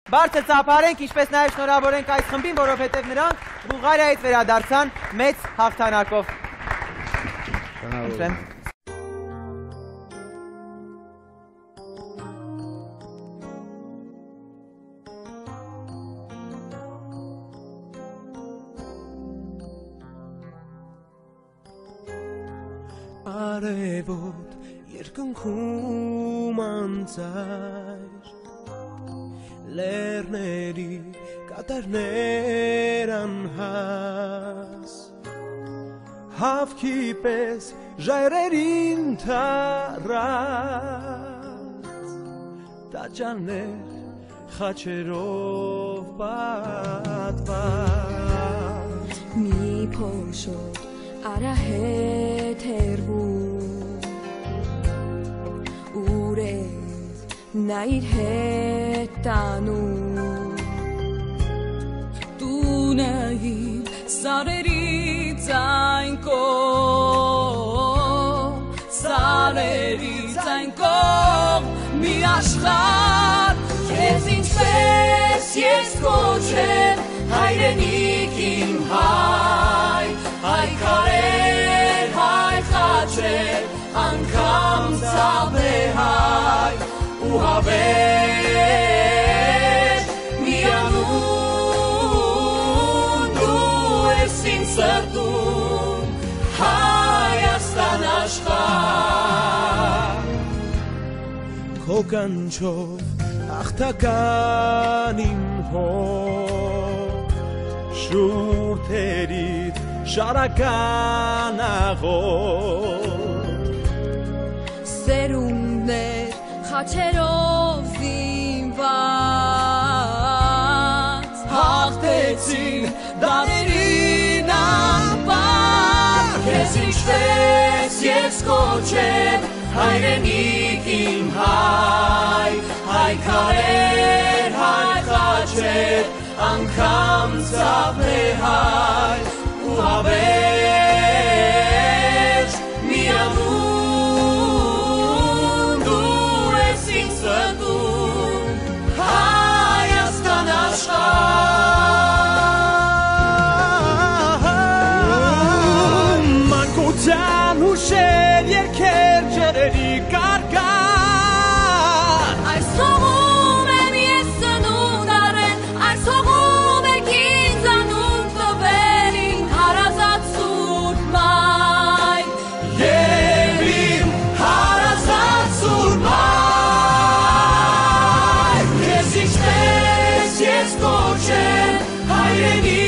Բարձր ծափարենք, ինչպես նաև շնորհավորենք այս խմբին, որովհետև նրանք Բուլղարիայից վերադարձան մեծ հաղթանակով։ Շնորհավորում։ Արևոտ երկնքում անձայր լեռների կատարներ անհաս հավքի պես ժայռերին թառած տաճարներ խաչերով պատված մի փոշոտ արահետ հեռվում ուրես նա իր հետ տանում տունը իր սարերից այն կողմ մի աշխարհ քեզ ինչպես ես կոչեմ հայրենիք իմ հայ քարեր, հայ խաչեր, անգամ ծավեհայ ու հավեր միանուն դու ես ինձ սրտում Հայաստան աշխարհ քո կանչով հաղթական իմ հոր շուրթերիդ շարական աղոտ սերունդներ խաչերով զինված հաղթեցին դարերին անպար քեզ ինչպես ես կոչեմ հայրենիք իմ հայ քարեր, հայ խաչեր անգամ ծավեհայ հավեր միանուն դու ես ինձ սրտում Հայաստան աշխարհ մանկության հուշեր երգեր ջրերի կարգան այս հողում եմ ես ծնունդ առել այս հողում եք ինձ անուն տվել Հայրենի